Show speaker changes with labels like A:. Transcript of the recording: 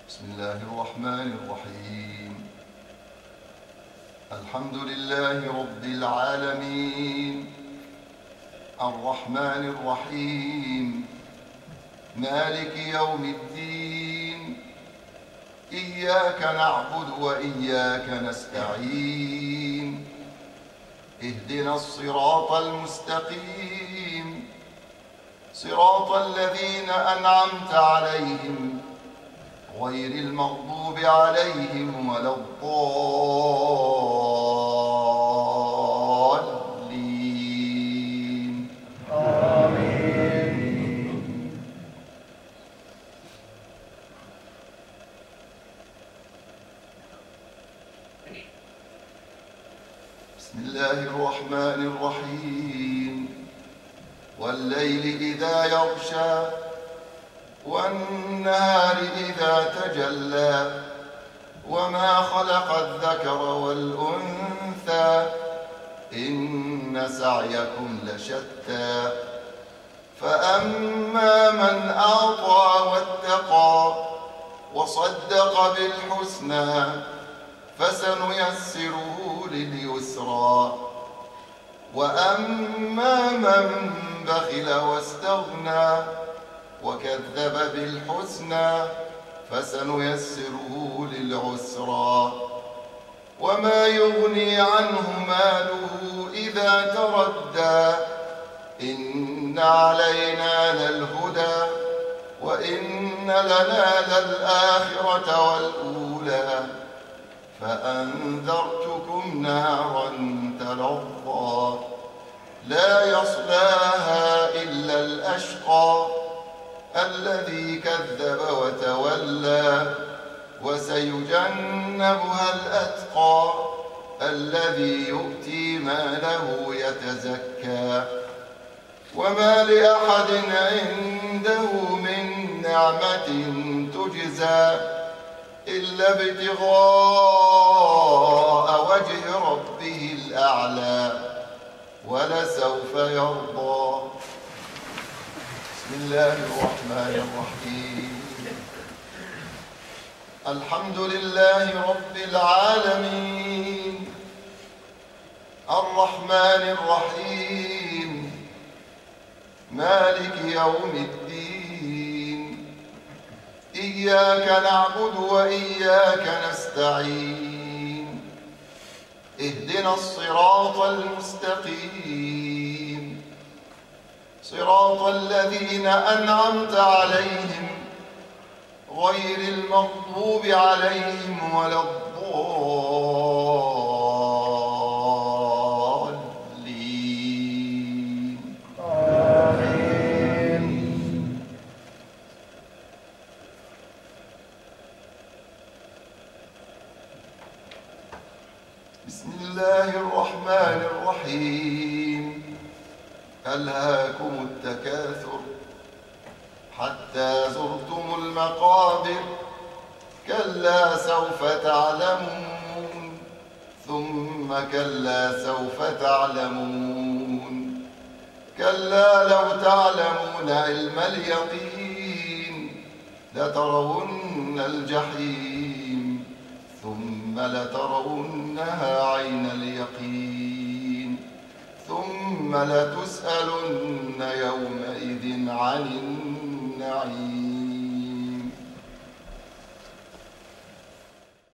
A: بسم الله الرحمن الرحيم. الحمد لله رب العالمين، الرحمن الرحيم، مالك يوم الدين. إياك نعبد وإياك نستعين. اهدنا الصراط المستقيم، صراط الذين أنعمت عليهم غير المغضوب عليهم ولا الضالين. آمين. بسم الله الرحمن الرحيم. والليل إذا يغشى والنهار إذا تجلى وما خلق الذكر والأنثى إن سعيكم لشتى. فأما من أعطى واتقى وصدق بالحسنى فسنيسره لليسرى. وأما من بخل واستغنى وكذب بالحسنى فسنيسره للعسرى. وما يغني عنه ماله إذا تردى إن علينا للهدى وإن لنا للآخرة والأولى. فأنذرتكم نارا تلظى لا يصلاها إلا الأشقى الذي كذب وتولى. وسيجنبها الأتقى الذي يؤتي ماله يتزكى. وما لأحد عنده من نعمة تجزى إلا ابتغاء وجه ربه الأعلى ولسوف يرضى. بسم الله الرحمن الرحيم. الحمد لله رب العالمين، الرحمن الرحيم، مالك يوم الدين. إياك نعبد وإياك نستعين. اهدنا الصراط المستقيم، صراط الذين أنعمت عليهم غير المغضوب عليهم ولا الضالين. آمين. بسم الله الرحمن الرحيم. ألهاكم التكاثر حتى زرتم المقابر كلا سوف تعلمون ثم كلا سوف تعلمون. كلا لو تعلمون علم اليقين لترون الجحيم ثم لترونها عين اليقين ثم لتسألن يومئذ عن النعيم.